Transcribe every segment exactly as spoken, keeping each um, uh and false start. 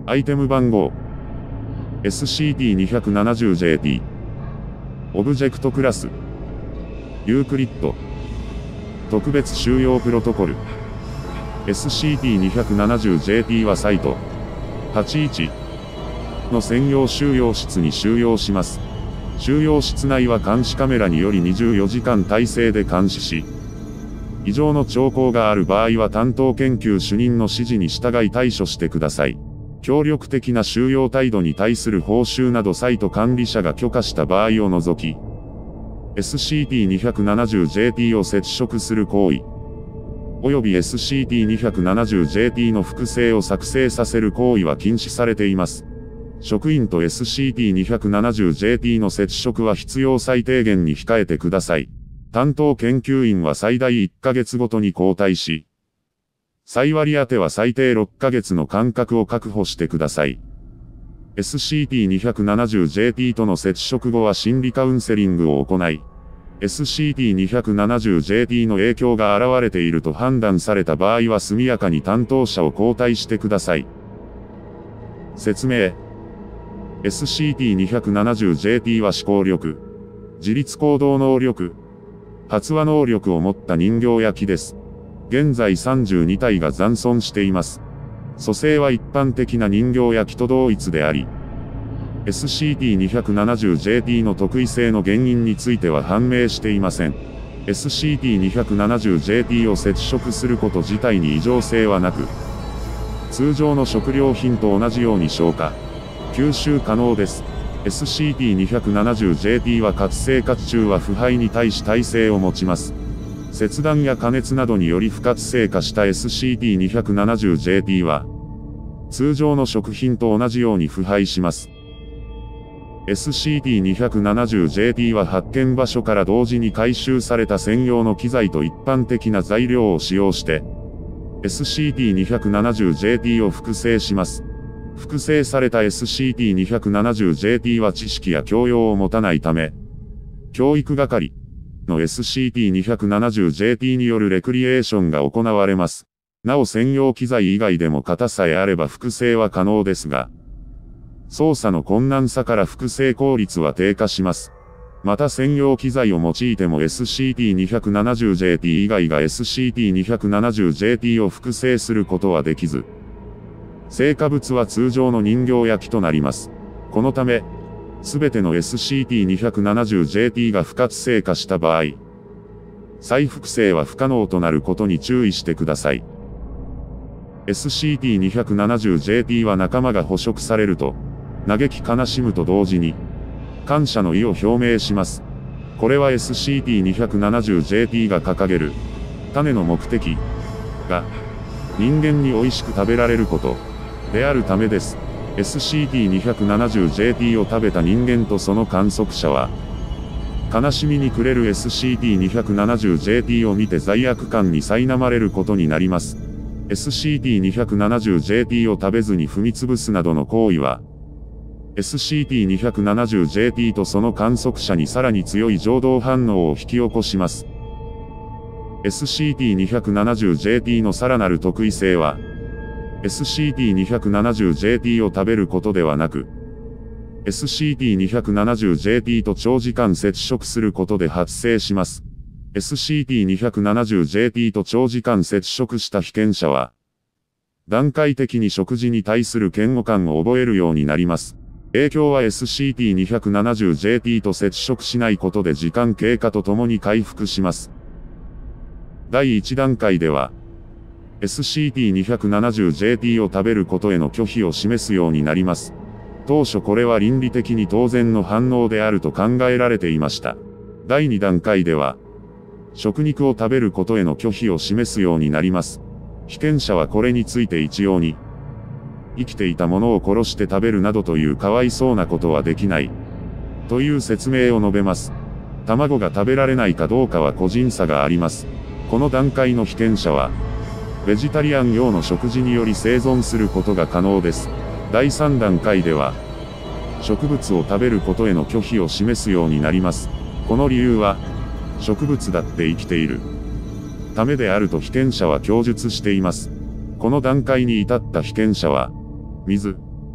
アイテム番号 エスシーティーにひゃくななじゅうジェーティー オブジェクトクラスユークリッド特別収容プロトコル エスシーティーにひゃくななじゅうジェーティー はサイトはちじゅういちの専用収容室に収容します。収容室内は監視カメラによりにじゅうよじかん体制で監視し、異常の兆候がある場合は担当研究主任の指示に従い対処してください。協力的な収容態度に対する報酬などサイト管理者が許可した場合を除き、エスシーティーにひゃくななじゅうジェーティー を接触する行為、および エスシーティーにひゃくななじゅうジェーティー の複製を作成させる行為は禁止されています。職員と エスシーティーにひゃくななじゅうジェーティー の接触は必要最低限に控えてください。担当研究員は最大いっかげつごとに交代し、再割り当ては最低ろっかげつの間隔を確保してください。エスシーティーにひゃくななじゅうジェーティー との接触後は心理カウンセリングを行い、エスシーティーにひゃくななじゅうジェーティー の影響が現れていると判断された場合は速やかに担当者を交代してください。説明。エスシーティーにひゃくななじゅうジェーティー は思考力、自立行動能力、発話能力を持った人形焼きです。現在さんじゅうにたいが残存しています。組成は一般的な人形焼きと同一であり、エスシーティーにひゃくななじゅうジェーティー の特異性の原因については判明していません。エスシーティーにひゃくななじゅうジェーティー を接触すること自体に異常性はなく、通常の食料品と同じように消化、吸収可能です。エスシーティーにひゃくななじゅうジェーティー は活性化中は腐敗に対し耐性を持ちます。切断や加熱などにより不活性化した エスシーティーにひゃくななじゅうジェーティー は、通常の食品と同じように腐敗します。エスシーティーにひゃくななじゅうジェーティー は発見場所から同時に回収された専用の機材と一般的な材料を使用して、エスシーティーにひゃくななじゅうジェーティー を複製します。複製された エスシーティーにひゃくななじゅうジェーティー は知識や教養を持たないため、教育係の エスシーティーにひゃくななじゅうジェーティー によるレクリエーションが行われます。なお専用機材以外でも型さえあれば複製は可能ですが、操作の困難さから複製効率は低下します。また専用機材を用いても エスシーティーにひゃくななじゅうジェーティー 以外が エスシーティーにひゃくななじゅうジェーティー を複製することはできず、成果物は通常の人形焼きとなります。このため、すべての エスシーティーにひゃくななじゅうジェーティー が不活性化した場合、再複製は不可能となることに注意してください。エスシーティーにひゃくななじゅうジェーティー は仲間が捕食されると、嘆き悲しむと同時に、感謝の意を表明します。これは エスシーティーにひゃくななじゅうジェーティー が掲げる、種の目的が、人間に美味しく食べられること、であるためです。エスシーティーにひゃくななじゅうジェーティー を食べた人間とその観測者は、悲しみに暮れる エスシーティーにひゃくななじゅうジェーティー を見て罪悪感に苛まれることになります。エスシーティーにひゃくななじゅうジェーティー を食べずに踏み潰すなどの行為は、エスシーティーにひゃくななじゅうジェーティー とその観測者にさらに強い情動反応を引き起こします。エスシーティーにひゃくななじゅうジェーティー のさらなる特異性は、エスシーティーにひゃくななじゅうジェーティー を食べることではなく、エスシーティーにひゃくななじゅうジェーティー と長時間接触することで発生します。エスシーティーにひゃくななじゅうジェーティー と長時間接触した被験者は、段階的に食事に対する嫌悪感を覚えるようになります。影響は エスシーティーにひゃくななじゅうジェーティー と接触しないことで時間経過とともに回復します。だいいち段階では、エスシーティーにひゃくななじゅうジェーティー を食べることへの拒否を示すようになります。当初これは倫理的に当然の反応であると考えられていました。だいに段階では、食肉を食べることへの拒否を示すようになります。被験者はこれについて一様に、生きていたものを殺して食べるなどというかわいそうなことはできない。という説明を述べます。卵が食べられないかどうかは個人差があります。この段階の被験者は、ベジタリアン用の食事により生存することが可能です。だいさん段階では、植物を食べることへの拒否を示すようになります。この理由は、植物だって生きているためであると被験者は供述しています。この段階に至った被験者は、水、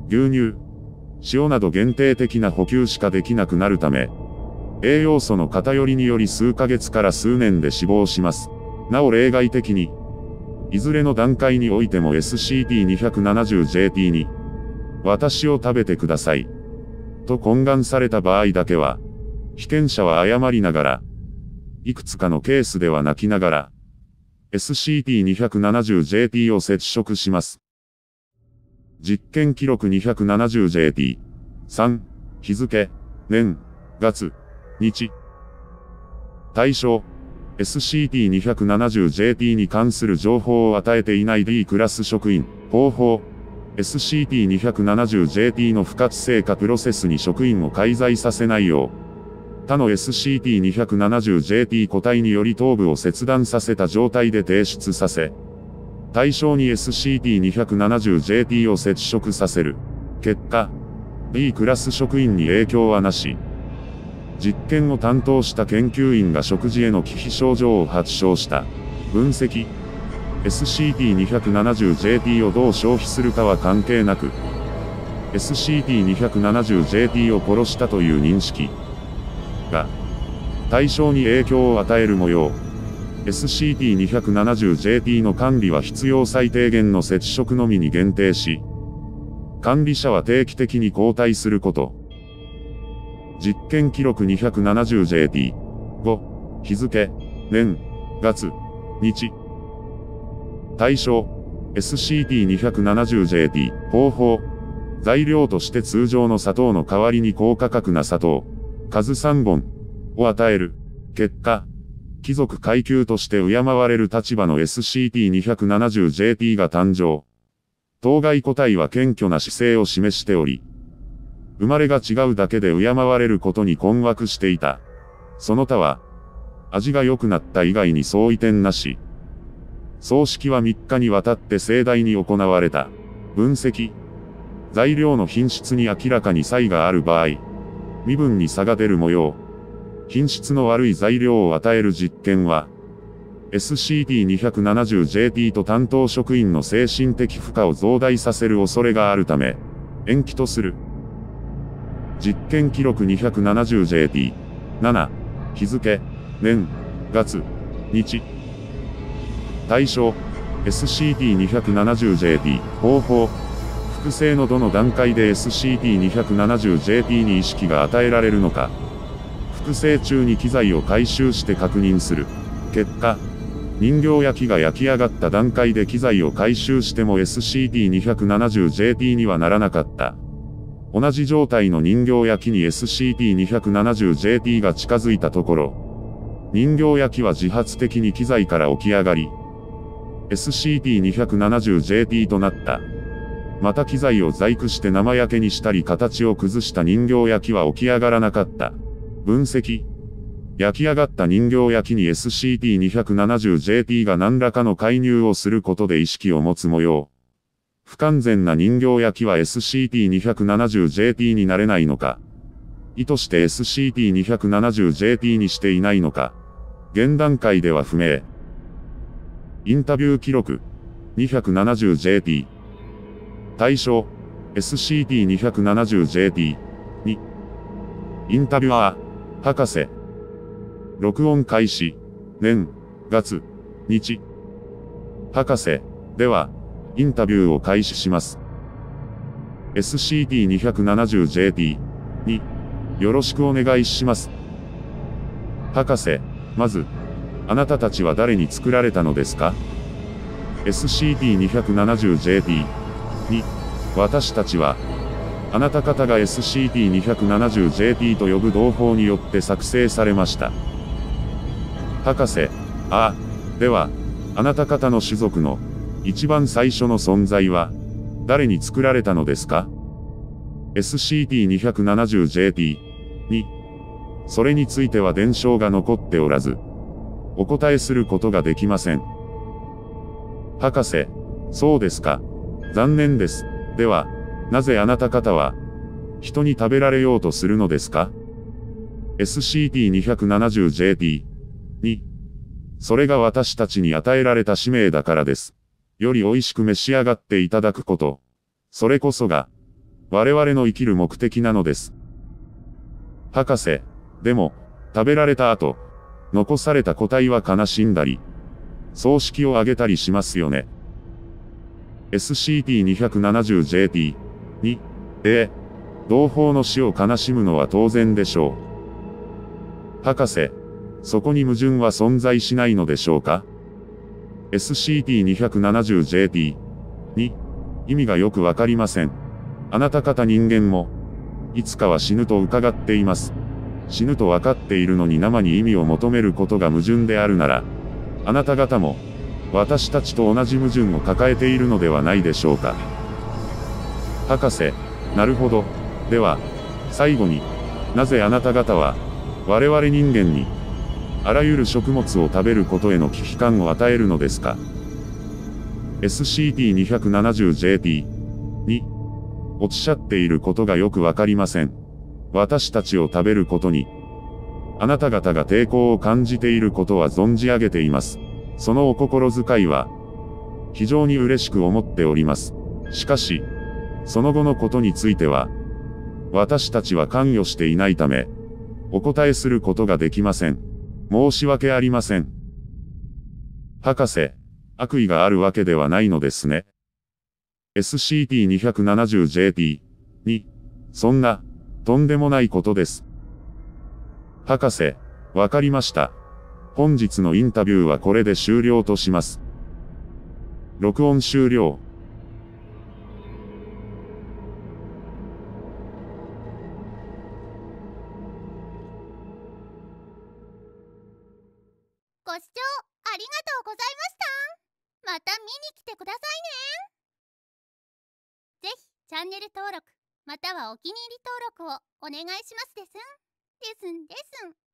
牛乳、塩など限定的な補給しかできなくなるため、栄養素の偏りにより数ヶ月から数年で死亡します。なお例外的に、いずれの段階においても エスシーティーにひゃくななじゅうジェーティー に、私を食べてください。と懇願された場合だけは、被験者は謝りながら、いくつかのケースでは泣きながら、エスシーティーにひゃくななじゅうジェーティー を接触します。実験記録 にひゃくななじゅうジェーティー。さん、日付、年、月、日。対象、エスシーティーにひゃくななじゅうジェーティー に関する情報を与えていない D クラス職員。方法、エスシーティーにひゃくななじゅうジェーティー の不活性化プロセスに職員を介在させないよう、他の エスシーティーにひゃくななじゅうジェーティー 個体により頭部を切断させた状態で提出させ、対象に エスシーティーにひゃくななじゅうジェーティー を接触させる。結果、D クラス職員に影響はなし。実験を担当した研究員が食事への忌避症状を発症した。分析。エスシーティーにひゃくななじゅうジェーティー をどう消費するかは関係なく、エスシーティーにひゃくななじゅうジェーティー を殺したという認識が、対象に影響を与える模様。エスシーティーにひゃくななじゅうジェーティー の管理は必要最低限の接触のみに限定し、管理者は定期的に交代すること。実験記録 にひゃくななじゅうジェーティー。ご、日付、年、月、日。対象、エスシーティーにひゃくななじゅうジェーティー。方法、材料として通常の砂糖の代わりに高価格な砂糖、数さんぼんを与える。結果、貴族階級として敬われる立場の エスシーティーにひゃくななじゅうジェーティー が誕生。当該個体は謙虚な姿勢を示しており、生まれが違うだけで敬われることに困惑していた。その他は、味が良くなった以外に相違点なし。葬式はみっかにわたって盛大に行われた。分析。材料の品質に明らかに差異がある場合、身分に差が出る模様。品質の悪い材料を与える実験は、エスシーティーにひゃくななじゅうジェーティー と担当職員の精神的負荷を増大させる恐れがあるため、延期とする。実験記録 にひゃくななじゅうジェーティー。なな、日付、年、月、日。対象、エスシーティーにひゃくななじゅうジェーティー。方法、複製のどの段階で エスシーティーにひゃくななじゅうジェーティー に意識が与えられるのか。複製中に機材を回収して確認する。結果、人形焼きが焼き上がった段階で機材を回収しても エスシーティーにひゃくななじゅうジェーティー にはならなかった。同じ状態の人形焼きに エスシーティーにひゃくななじゅうジェーティー が近づいたところ、人形焼きは自発的に機材から起き上がり、エスシーティーにひゃくななじゅうジェーティー となった。また機材を細工して生焼けにしたり形を崩した人形焼きは起き上がらなかった。分析。焼き上がった人形焼きに エスシーティーにひゃくななじゅうジェーティー が何らかの介入をすることで意識を持つ模様。不完全な人形焼きは エスシーティーにひゃくななじゅうジェーティー になれないのか。意図して エスシーティーにひゃくななじゅうジェーティー にしていないのか。現段階では不明。インタビュー記録 にひゃくななじゅうジェーティー。対象 エスシーティーにひゃくななじゅうジェーティー。に。インタビュアー、博士。録音開始。年、月、日。博士、では、インタビューを開始します。エスシーティーにひゃくななじゅうジェーティー。に。よろしくお願いします。博士、まず、あなたたちは誰に作られたのですか？ エスシーティーにひゃくななじゅうジェーティー。に。私たちは、あなた方が エスシーティーにひゃくななじゅうジェーティー と呼ぶ同胞によって作成されました。博士、ああ、では、あなた方の種族の、一番最初の存在は、誰に作られたのですか？ エスシーティーにひゃくななじゅうジェーティー。に。それについては伝承が残っておらず、お答えすることができません。博士、そうですか。残念です。では、なぜあなた方は、人に食べられようとするのですか？ エスシーティーにひゃくななじゅうジェーティー。に。それが私たちに与えられた使命だからです。より美味しく召し上がっていただくこと。それこそが、 我々の生きる目的なのです。博士、でも、食べられた後、残された個体は悲しんだり、葬式を挙げたりしますよね。エスシーティーにひゃくななじゅうジェーティー に、ええ、同胞の死を悲しむのは当然でしょう。博士、そこに矛盾は存在しないのでしょうか？ エスシーティーにひゃくななじゅうジェーティー に、意味がよくわかりません。あなた方人間も、いつかは死ぬと伺っています。死ぬとわかっているのに生に意味を求めることが矛盾であるなら、あなた方も、私たちと同じ矛盾を抱えているのではないでしょうか。博士、なるほど。では、最後に、なぜあなた方は、我々人間に、あらゆる食物を食べることへの危機感を与えるのですか？ エスシーティーにひゃくななじゅうジェーティー に、おっしゃっていることがよくわかりません。私たちを食べることに、あなた方が抵抗を感じていることは存じ上げています。そのお心遣いは、非常に嬉しく思っております。しかし、その後のことについては、私たちは関与していないため、お答えすることができません。申し訳ありません。博士、悪意があるわけではないのですね。エスシーティーにひゃくななじゅうジェーティー に、そんな、とんでもないことです。博士、わかりました。本日のインタビューはこれで終了とします。録音終了。 ご視聴ありがとうございました。また見に来てくださいね。ぜひチャンネル登録またはお気に入り登録をお願いしますですん。ですんですん。